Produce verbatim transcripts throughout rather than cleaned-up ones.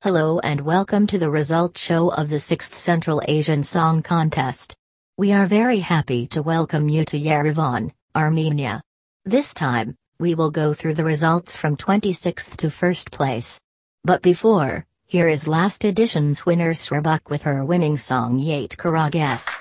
Hello and welcome to the result show of the sixth Central Asian Song Contest. We are very happy to welcome you to Yerevan, Armenia. This time, we will go through the results from twenty-sixth to first place. But before, here is last edition's winner Swerbuk with her winning song Yate Karages.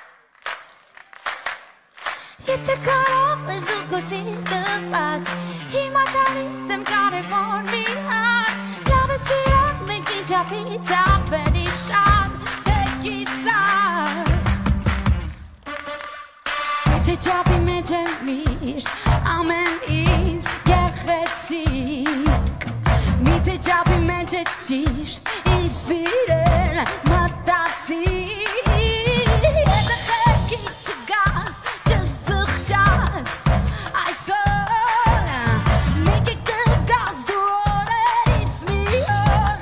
Jabi mejemis, amen inch gechetzik. Mite jabi mejetis, in siren matazi. The hekich gas, just the jazz. I saw, make it gas gas do all it's me on.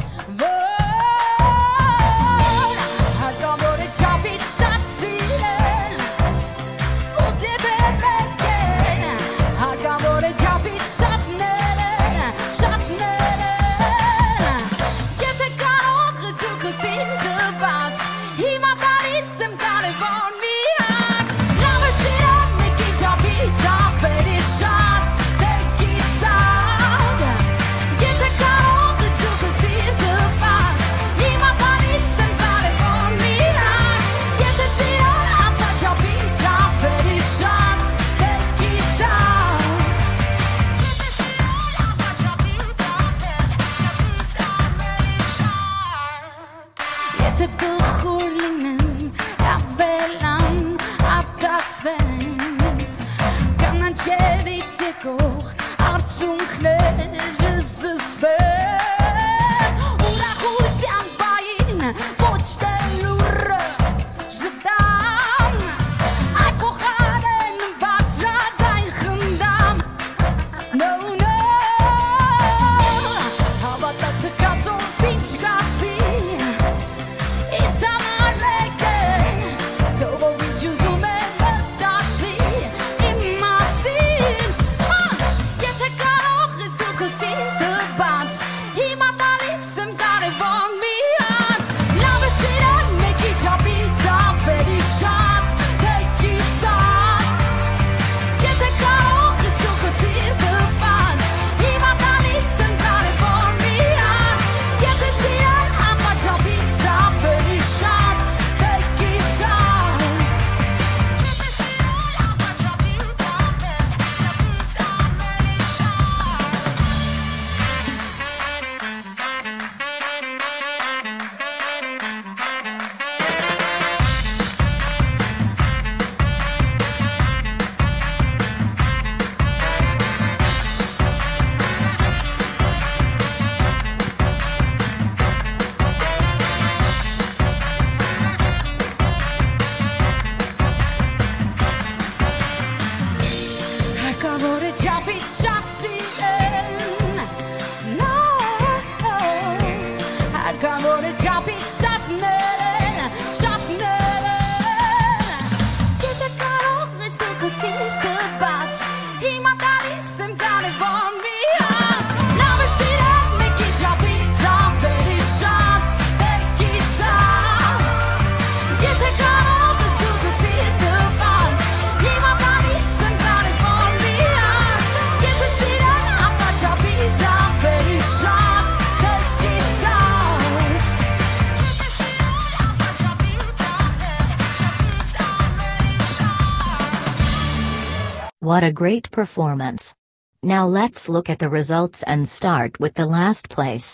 I got more the jabi shot siren. What a great performance! Now let's look at the results and start with the last place.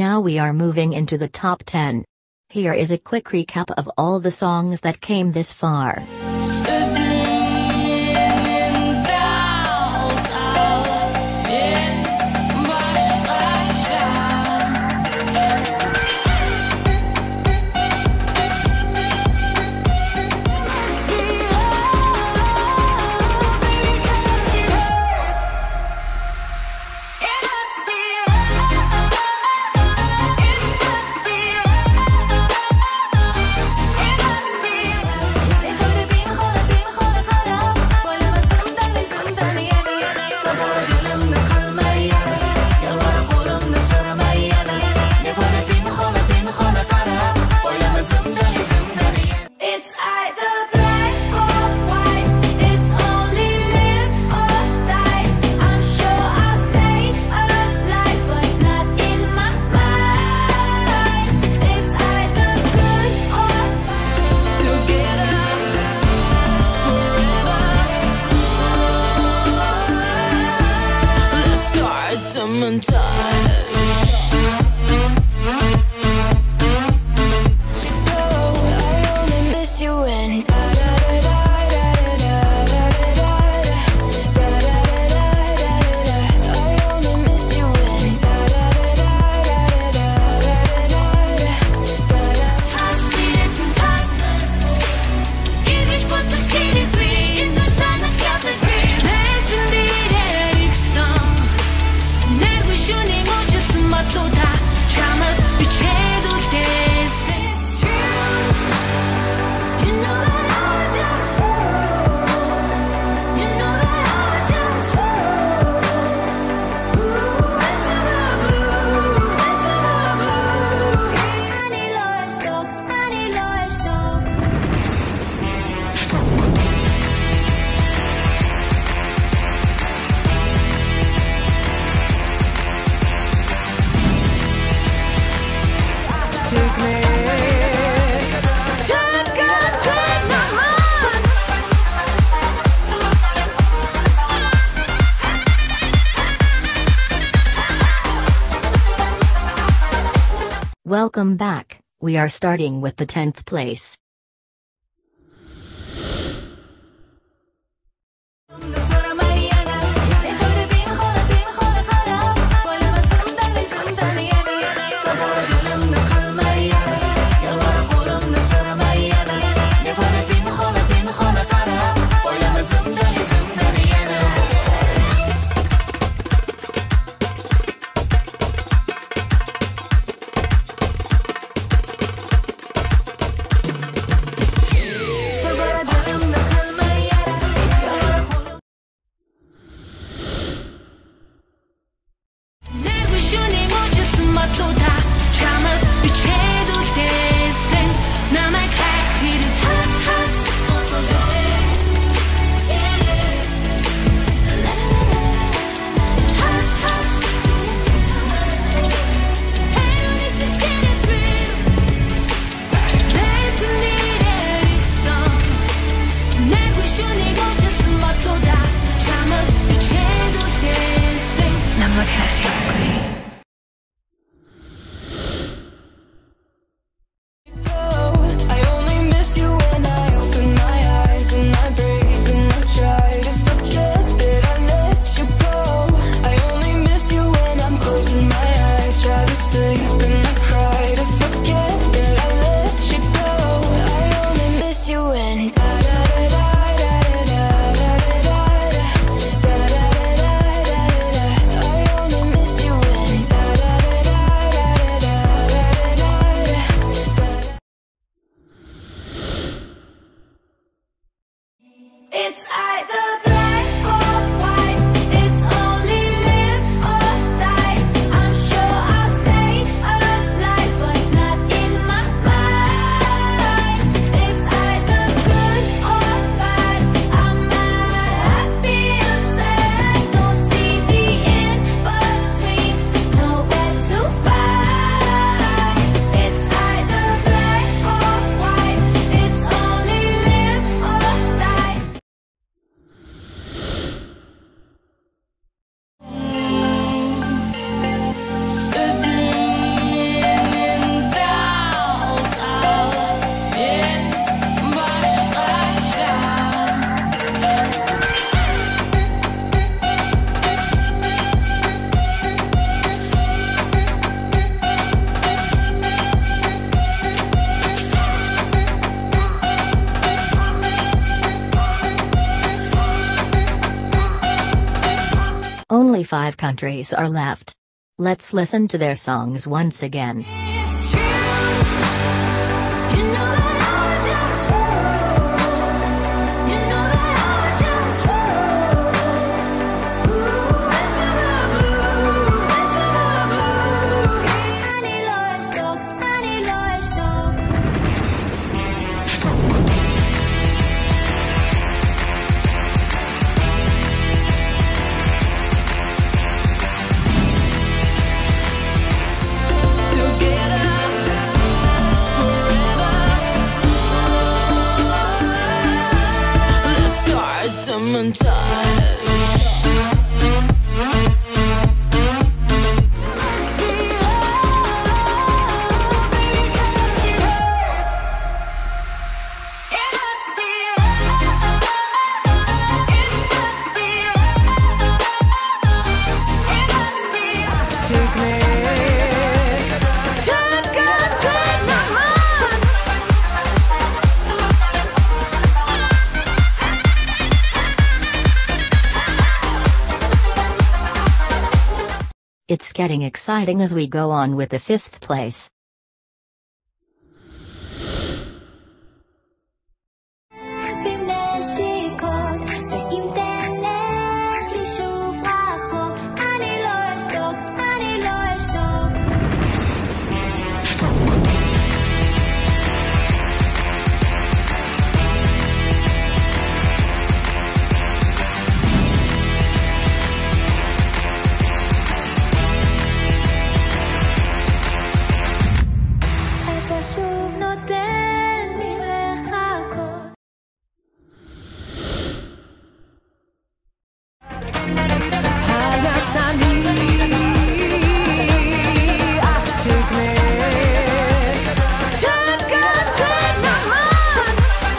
Now we are moving into the top ten. Here is a quick recap of all the songs that came this far. Welcome back. We are starting with the tenth place. five countries are left. Let's listen to their songs once again. It's true. You know that I want you to. You know that I want you to. Ooh, into the blue, into the blue. אני לא אשתוק, אני לא אשתוק. Someone touch. Must be love because it hurts. It must be love. It must be love. It must be love. Check it, take my mind. It's getting exciting as we go on with the fifth place. ואם נשיקות, ואם תלך לי שוב רחוק, אני לא אשתוק, אני לא אשתוק. אתה שוב נותן לי לחכות. Check it, take my mind.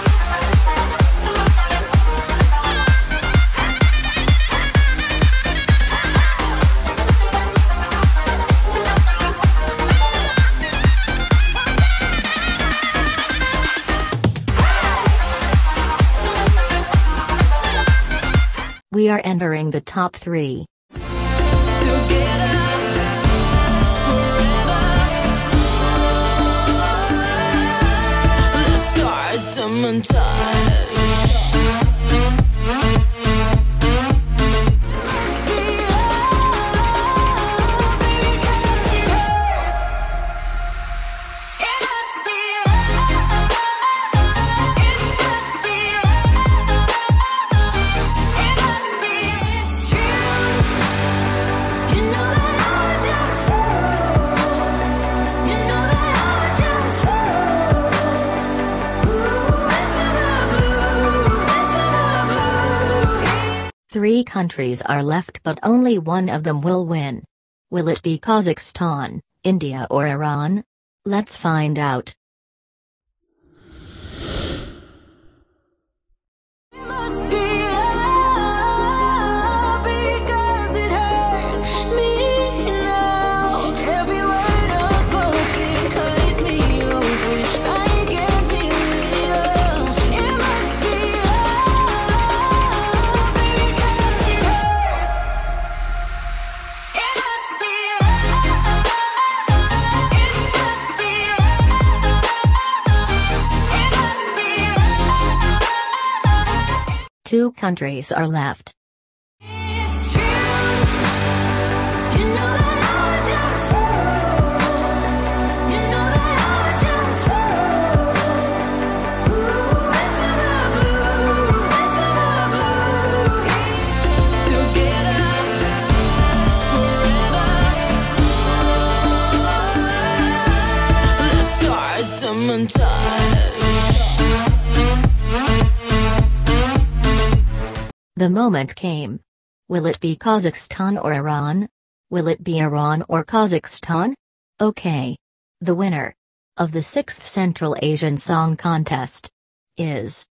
We are entering the top three. Someone touch. Must be love because it hurts. It must be love. It must be love. It must be. It's true. You know that I want you to. You know that I want you to. Ooh, into the blue, into the blue. Three countries are left, but only one of them will win. Will it be Kazakhstan, India, or Iran? Let's find out. It must be love because it hurts me now. Every word unspoken cuts me open. I can feel it all. It must be love because it hurts. It must be love. It must be love. It must be love. Two countries are left. It's true. You know that I want you to. You know that I want you to. Ooh, into the blue, into the blue. Together forever. Let's start someone touch. The moment came. Will it be Kazakhstan or Iran? Will it be Iran or Kazakhstan? Okay. The winner of the sixth Central Asian Song Contest is